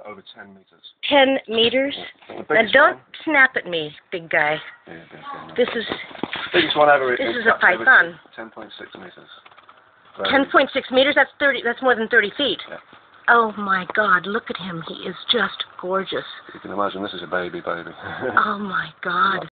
over 10 meters. 10 meters? Yeah. Now don't snap at me, big guy. Yeah, This is biggest one ever. This is a python. 10.6 meters. 10.6 meters? That's 30. That's more than 30 feet. Yeah. Oh my God! Look at him. He is just gorgeous. You can imagine this is a baby. Oh my God.